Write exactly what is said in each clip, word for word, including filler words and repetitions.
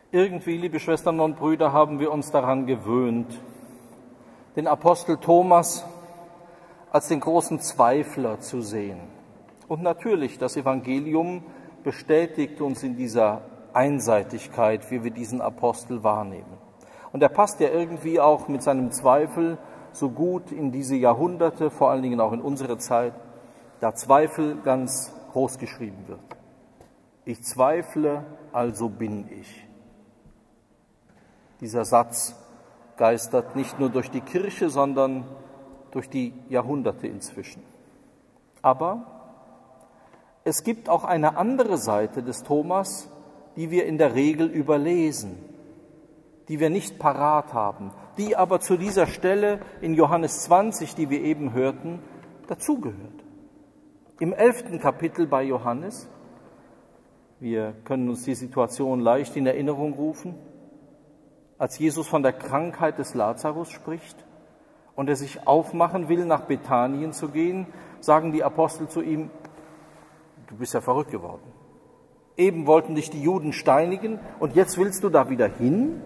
Irgendwie, liebe Schwestern und Brüder, haben wir uns daran gewöhnt, den Apostel Thomas als den großen Zweifler zu sehen. Und natürlich, das Evangelium bestätigt uns in dieser Einseitigkeit, wie wir diesen Apostel wahrnehmen. Und er passt ja irgendwie auch mit seinem Zweifel so gut in diese Jahrhunderte, vor allen Dingen auch in unsere Zeit, da Zweifel ganz groß geschrieben wird. Ich zweifle, also bin ich. Dieser Satz geistert nicht nur durch die Kirche, sondern durch die Jahrhunderte inzwischen. Aber es gibt auch eine andere Seite des Thomas, die wir in der Regel überlesen, die wir nicht parat haben, die aber zu dieser Stelle in Johannes zwanzig, die wir eben hörten, dazugehört. Im elften Kapitel bei Johannes, wir können uns die Situation leicht in Erinnerung rufen, als Jesus von der Krankheit des Lazarus spricht und er sich aufmachen will, nach Bethanien zu gehen, sagen die Apostel zu ihm, du bist ja verrückt geworden. Eben wollten dich die Juden steinigen und jetzt willst du da wieder hin?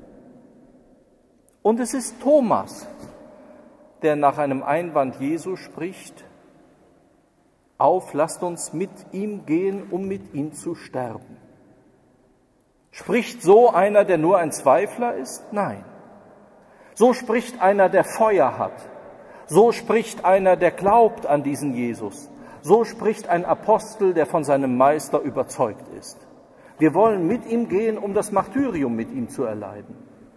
Und es ist Thomas, der nach einem Einwand Jesu spricht, auf, lasst uns mit ihm gehen, um mit ihm zu sterben. Spricht so einer, der nur ein Zweifler ist? Nein. So spricht einer, der Feuer hat. So spricht einer, der glaubt an diesen Jesus. So spricht ein Apostel, der von seinem Meister überzeugt ist. Wir wollen mit ihm gehen, um das Martyrium mit ihm zu erleiden.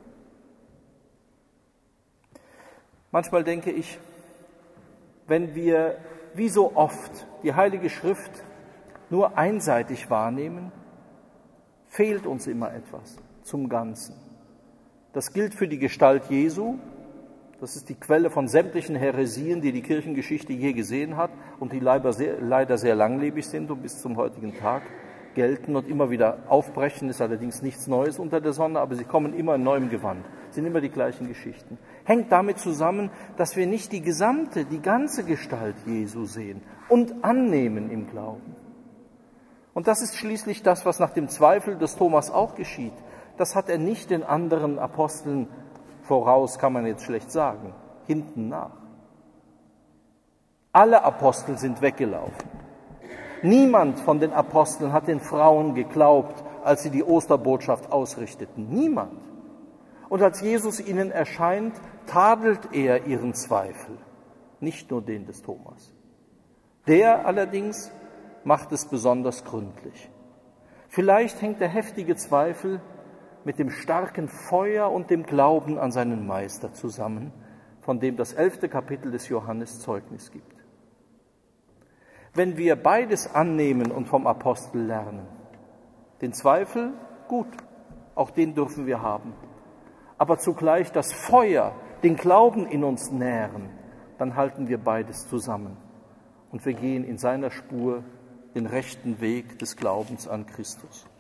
Manchmal denke ich, wenn wir wie so oft die Heilige Schrift nur einseitig wahrnehmen, fehlt uns immer etwas zum Ganzen. Das gilt für die Gestalt Jesu. Das ist die Quelle von sämtlichen Häresien, die die Kirchengeschichte je gesehen hat und die leider sehr, leider sehr langlebig sind und bis zum heutigen Tag gelten und immer wieder aufbrechen. Ist allerdings nichts Neues unter der Sonne, aber sie kommen immer in neuem Gewand, sind immer die gleichen Geschichten. Hängt damit zusammen, dass wir nicht die gesamte, die ganze Gestalt Jesu sehen und annehmen im Glauben. Und das ist schließlich das, was nach dem Zweifel des Thomas auch geschieht. Das hat er nicht den anderen Aposteln voraus, kann man jetzt schlecht sagen, hinten nach. Alle Apostel sind weggelaufen. Niemand von den Aposteln hat den Frauen geglaubt, als sie die Osterbotschaft ausrichteten. Niemand. Und als Jesus ihnen erscheint, tadelt er ihren Zweifel, nicht nur den des Thomas. Der allerdings macht es besonders gründlich. Vielleicht hängt der heftige Zweifel mit dem starken Feuer und dem Glauben an seinen Meister zusammen, von dem das elfte Kapitel des Johannes Zeugnis gibt. Wenn wir beides annehmen und vom Apostel lernen, den Zweifel, gut, auch den dürfen wir haben, aber zugleich das Feuer, den Glauben in uns nähren, dann halten wir beides zusammen und wir gehen in seiner Spur den rechten Weg des Glaubens an Christus.